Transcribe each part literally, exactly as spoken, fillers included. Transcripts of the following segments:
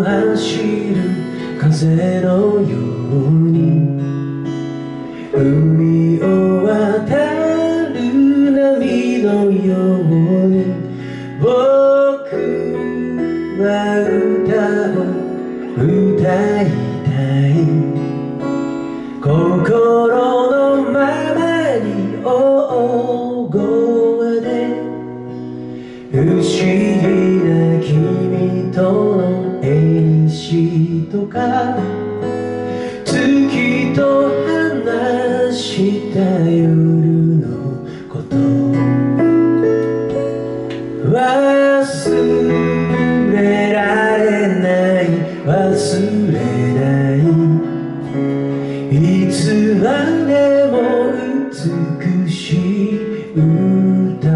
走る風のように海を渡る波のように僕は歌を歌いたい心のままに大声で不思議な君との縁とか月と話した夜のこと忘れられない忘れないいつまでも美しい歌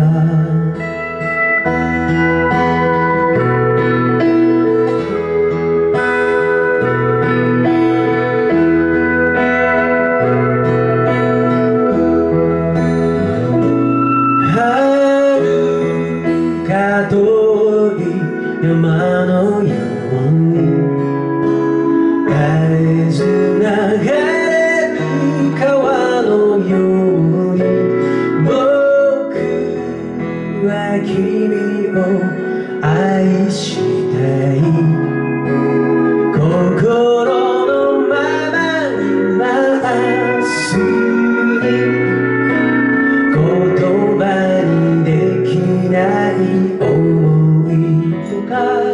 山のように絶えず流れる川のように僕は君を愛したい心のままにまっすぐに言葉にできない想いとか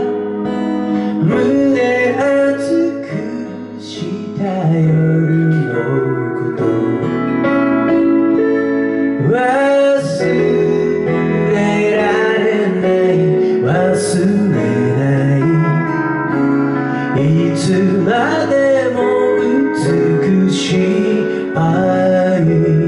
胸熱くした夜のこと忘れられない忘れないいつまでも美しい愛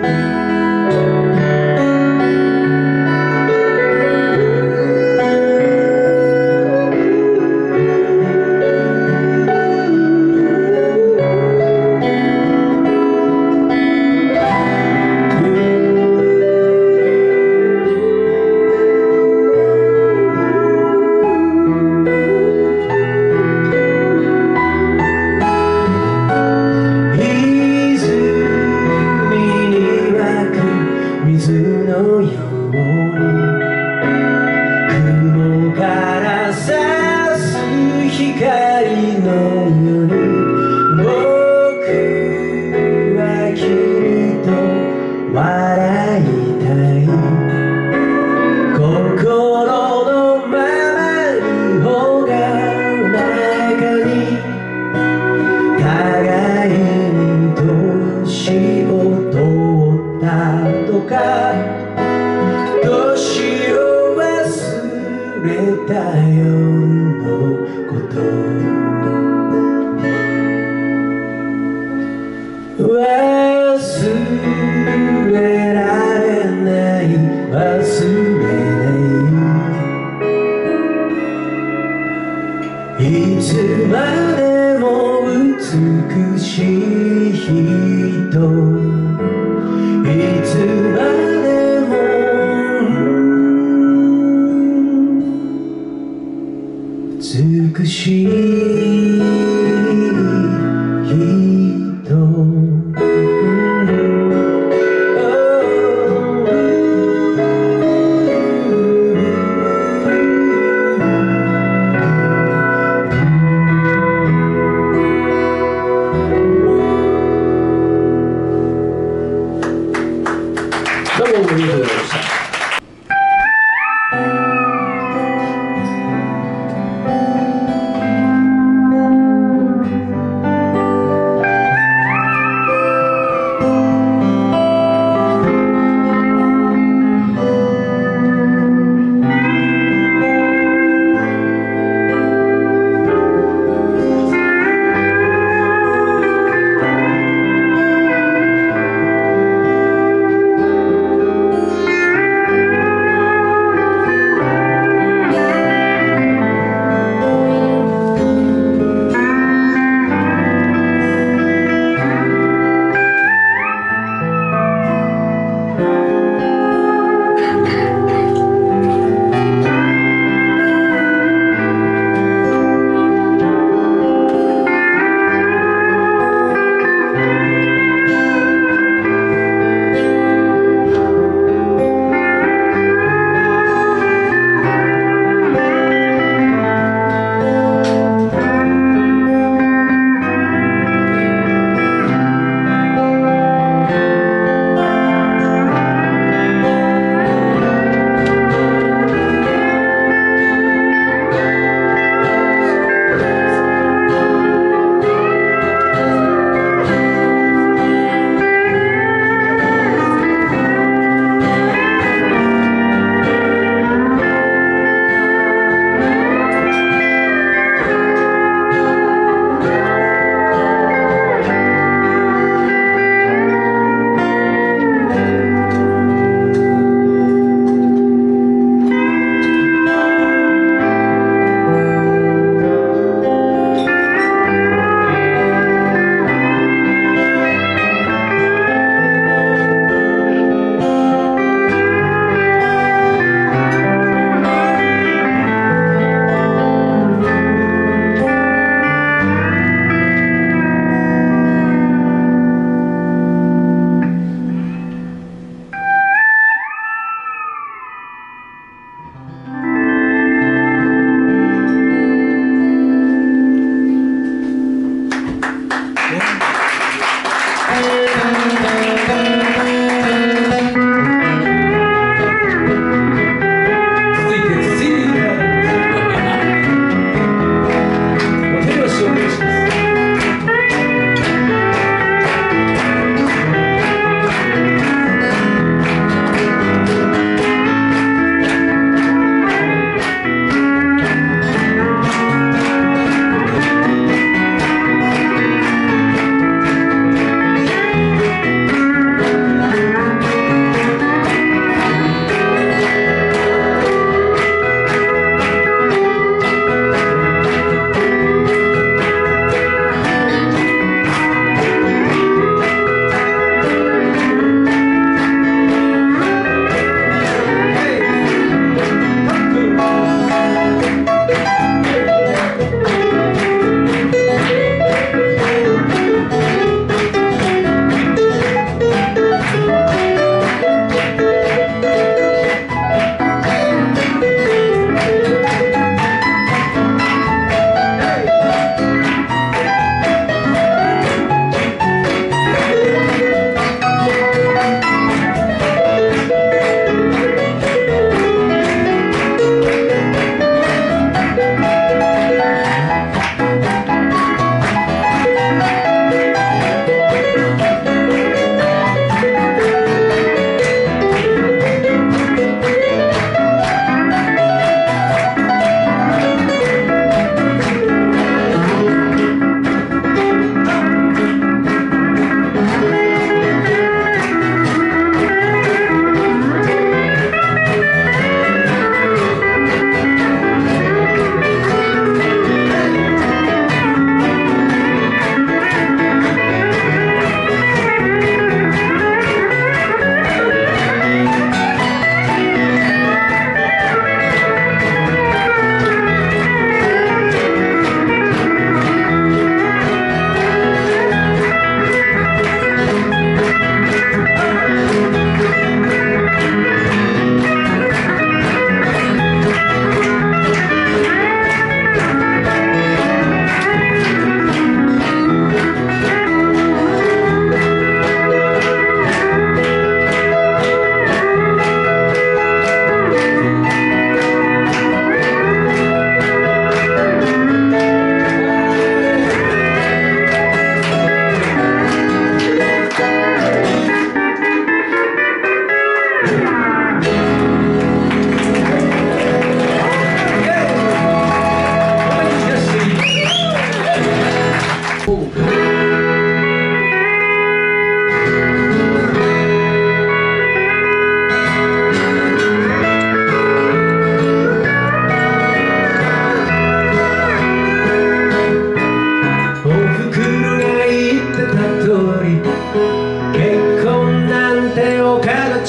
雲から差す光のように僕は君と笑いたい心のままにほが中に互いに年を取ったとか年を忘れた夜のこと忘れられない忘れないいつまでも美しい人いつまでも美しい人どうもありがとうございました。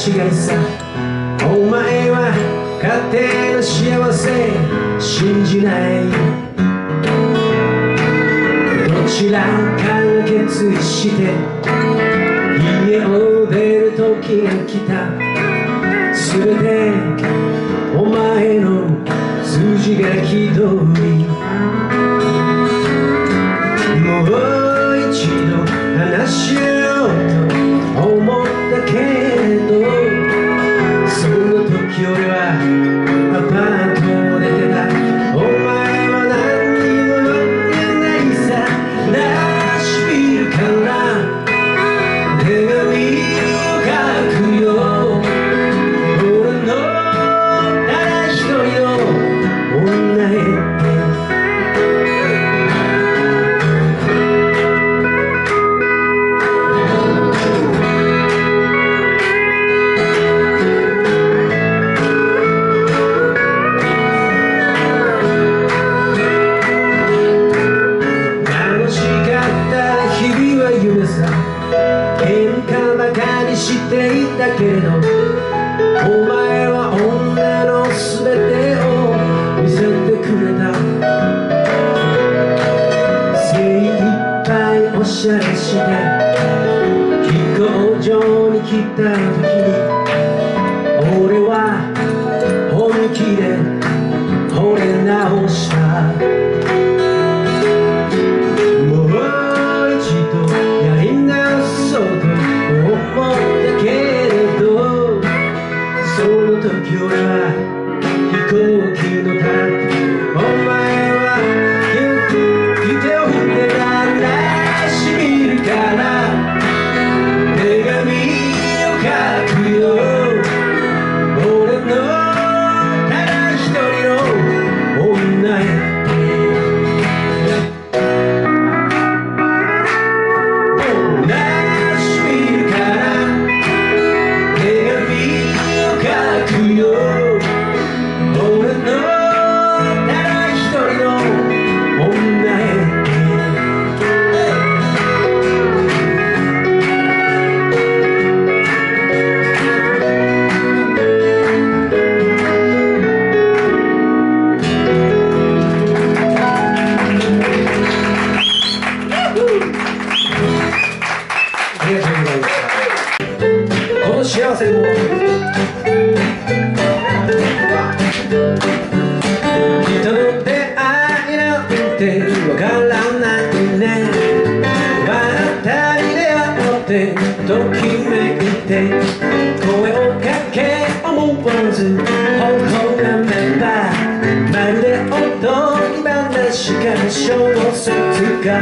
違いさ。お前は勝手な幸せ信じない。どちらかが決意して家を出る時が来た。全てお前の数字がひどい。もう一度話し合おうと思ったけれど、その時俺はアパートを出てた。お前は何にも乗ってないさ。ナッシュビルから手紙を書くよ。俺のただ一人の女へ。していたけれど、お前は女の全てを見せてくれた。精一杯おしゃれして飛行場に来た時に、俺は本気で惚れ直した。もう一度やり直そうと思ったけれど、その時俺は飛行機のたお前はゆっくり手を振ってた。ナッシュビルから手紙を書くよ。俺のただ一人の女へ。この幸せも人の出会いなんてわからないね。笑ったりではってときめいて、声をかけ思わず頬がめば、まるでおとぎ話か小説か。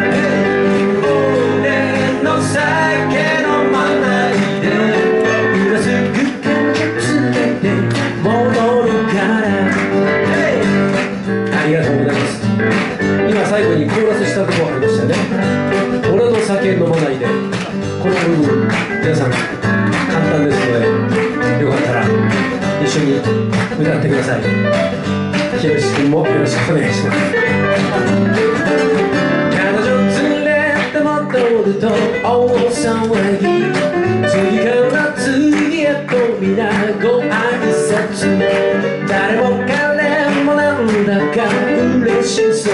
俺の酒飲まないで今すぐ駆けつけて戻るから、hey! ありがとうございます。今最後にコーラスしたとこありましたね。俺の酒飲まないで、この部分皆さん簡単ですので、よかったら一緒に歌ってください。ひろし君もよろしくお願いします。彼女連れて戻ると大騒ぎ、次から次へと皆ご挨拶。誰も彼もなんだか嬉しそう、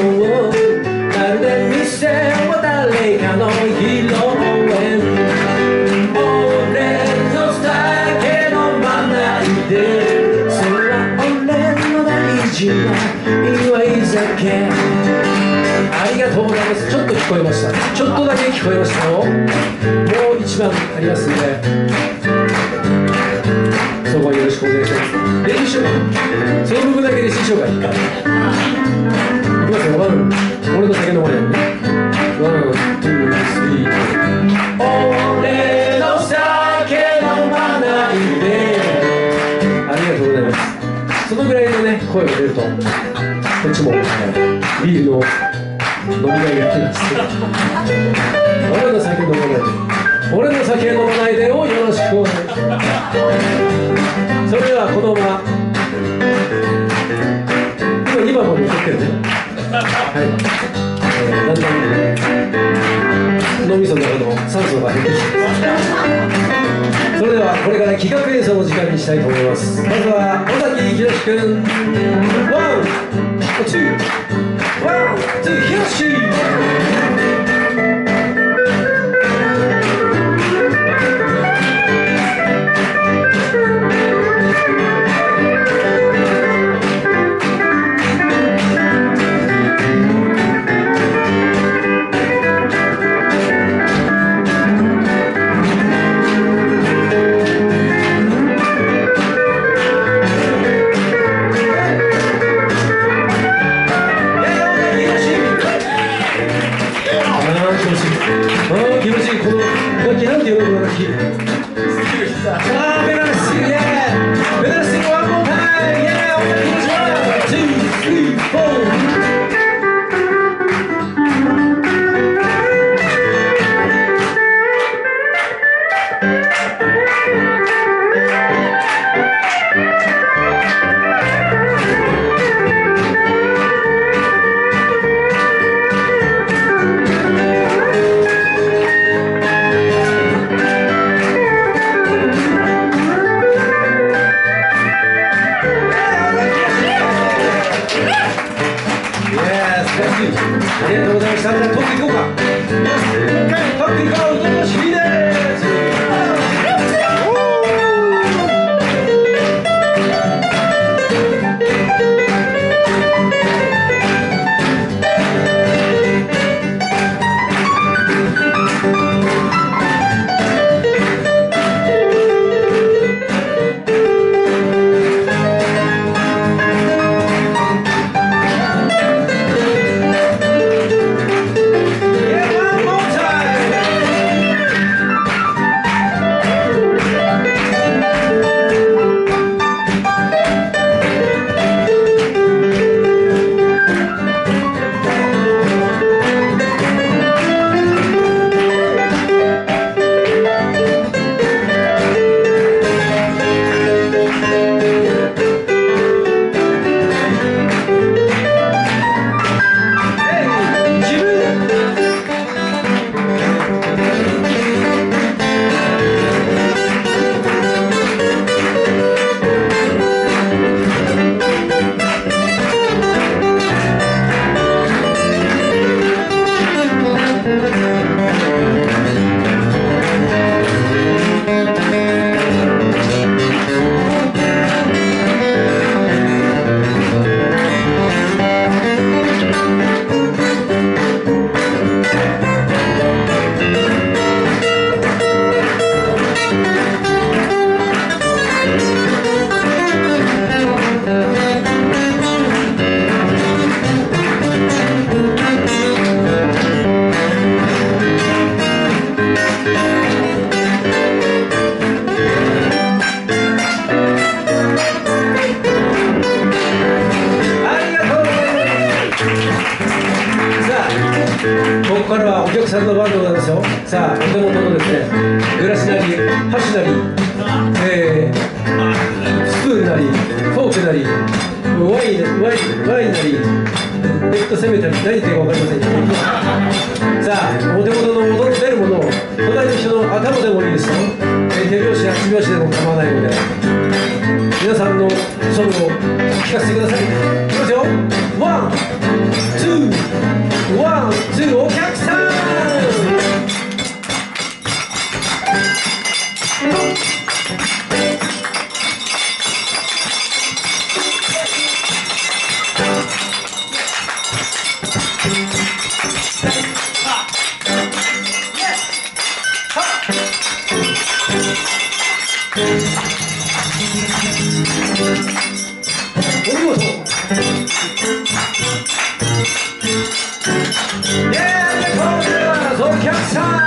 まるで店は誰かの披露宴。俺の酒飲まないで、それは俺の大事な祝い酒。ありがとうございます。ちょっと聞こえました。ちょっとだけ聞こえましたよ。もう一番ありますんで、そこはよろしくお願いします。練習その部分だけ練習しようか。いいかいきますよ。ワン、俺の酒飲まないね。ワン、ツー、スリー。俺の酒飲まないで。ありがとうございます。そのぐらいのね声が出ると、こっちも、ね、ビールの飲みがいがあります。俺の酒飲まないで、俺の酒飲まないでをよろしくお願いします。それではこのまま今にばんまで歌ってるね。はい、えー、だんだん脳みその中の酸素が減ってきてます。 それではこれから企画演奏の時間にしたいと思います。まずは尾崎ひろし君、ワンツーワンツーひろし。ありがとうございました。じゃあ取っていこうか。取っていこう。楽しみです。ここからはお客さんの番でございますよ。さあ、お手元のですね、グラスなり、箸なり、えー、スプーンなり、フォークなり、ワイン、ワイン、ワインなり、レッドセメタリー、何言ってるか分かりませんけど、さあ、お手元の踊ってるものを、隣の人の頭でもいいですよ。えー、手拍子や足拍子でも構わないので、皆さんのソロを聞かせてください。いきますよ。ワン、ツー、ワン、ツー、お客さん。お見事。お客さん、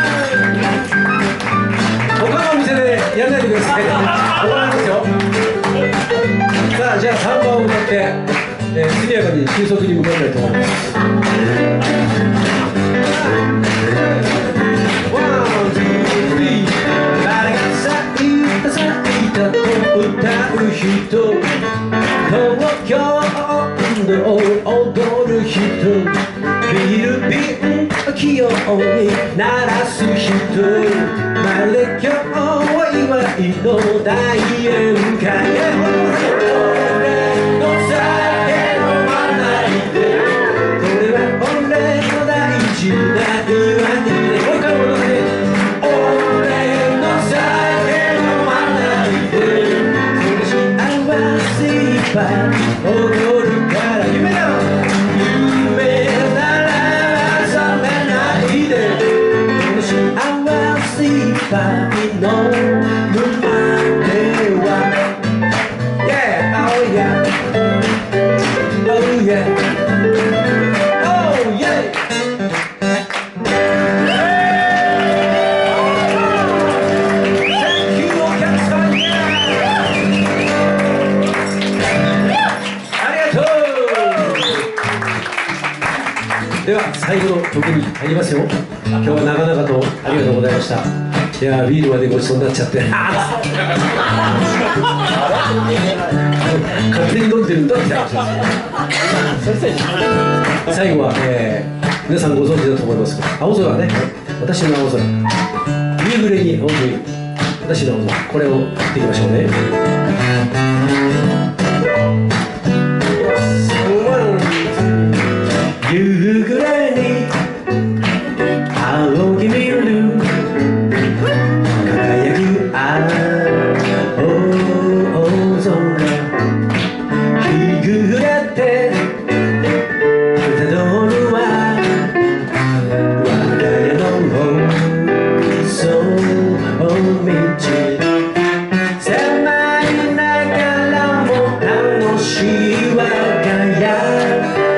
他のお店でやらないでください。怒られますよ。さあ、じゃあさんばんを歌って、えー、速やかに収束に向かいたいと思います。ワン、ツー、スリー。誰が咲いた咲いたと歌う人、東京を踊る人、ビール瓶器用に鳴らす人、まるで今日は祝いの大宴会俺の酒飲まないでこれは俺の大事な祝いでもう一回戻って俺の酒飲まないで幸せいっぱい起こるから夢だ夢なら覚めないでこの幸せいっぱいの沼では Yeah, oh yeah Oh yeah Oh yeah Thank you お客さん Yeah ありがとうでは最後の曲に入りますよ今日は長々とありがとうございましたいやービールまでごちそうになっちゃって勝手に飲んでるんだって話です最後は、えー、皆さんご存知だと思いますが青空ね私の青空夕暮れに青空私の青空これをやっていきましょうね夕暮れに青き見る輝く青空日暮れてたどるは我が家の細道狭いながらも楽しい我が家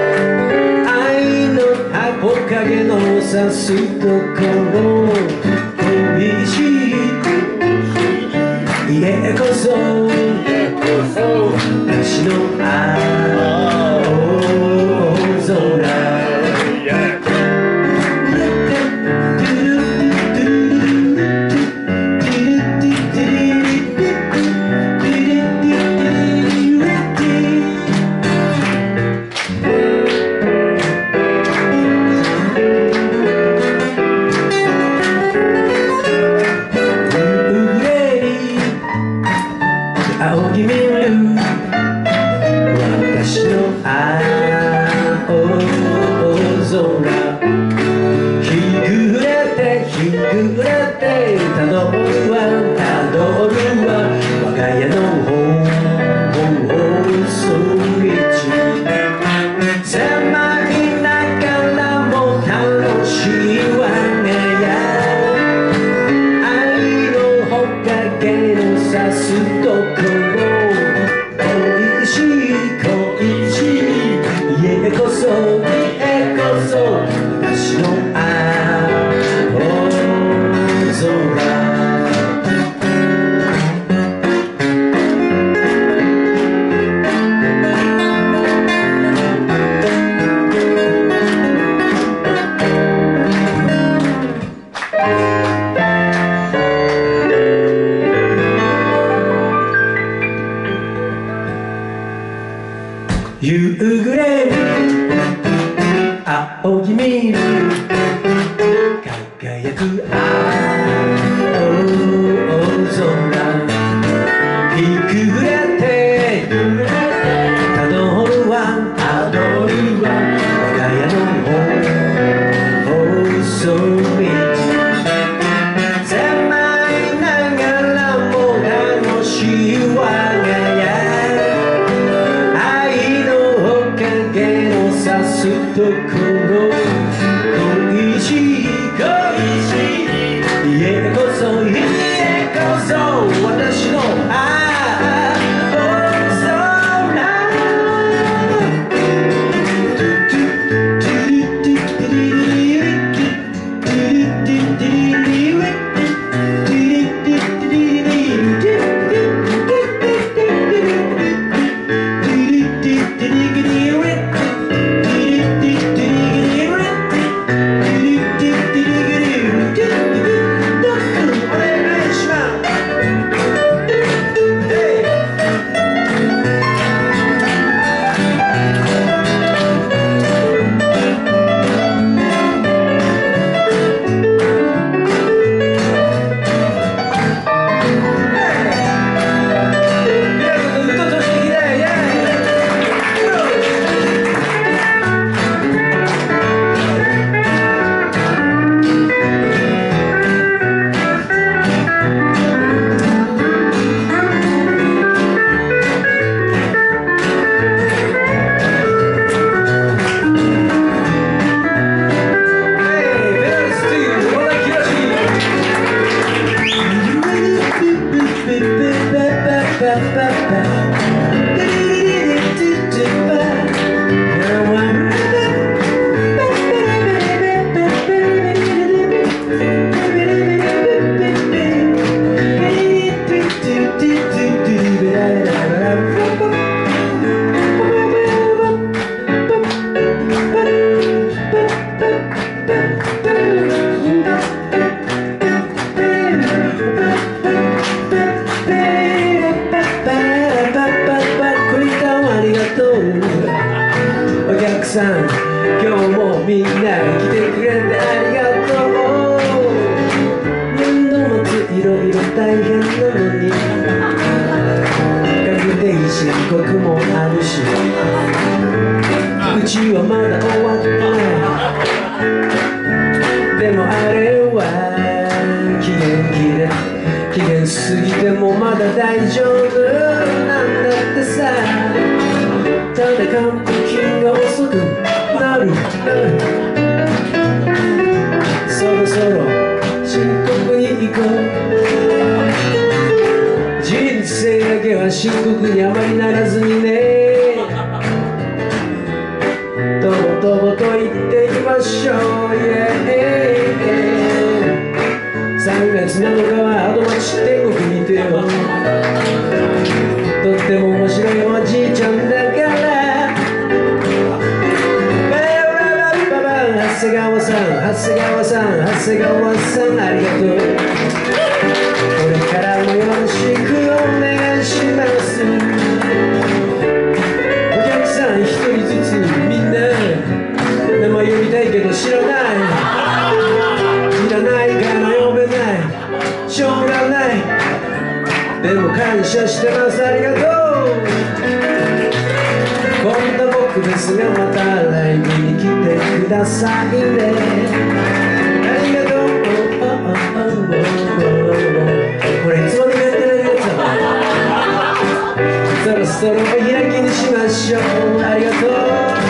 影の差すところ恋しい家こそ私の青空青き見る私の青空日暮れて日暮れてたどるわたどるわ我が家の細道狭いながらも楽しいわねや愛のほかげのさすとこ恋しい恋しい家こそ家こそ私の青空夕暮れ青き見る輝く青空日暮れてたどるわたどるわ我が家の細道狭いながらも楽しい我が家さすところ恋しい恋しい来てくれてありがとう。年度末いろいろ大変なのに確定申告もあるし、うちはまだ終わってない。でもあれは期限切れ、期限過ぎてもまだ大丈夫なんだってさ。ただ還付金が遅くなる、そろそろ申告に行こう。人生だけは深刻にあまりならずにね、とぼとぼと言っていきましょう、yeah、さんがつなのかはアドマチ天国にてよ。とっても面白いおじいちゃんだから長谷川さん、長谷川さん、長谷川さん、ありがとう。これからもよろしくお願いします。お客さん一人ずつみんな名前呼びたいけど知らない、知らないから呼べない、しょうがない。でも感謝してます、ありがとう。こんな僕ですがまたライブに来てくださいね。ありがとう。これいつまでもやってないやつだ。そろそろお開きにしましょう。ありがとう。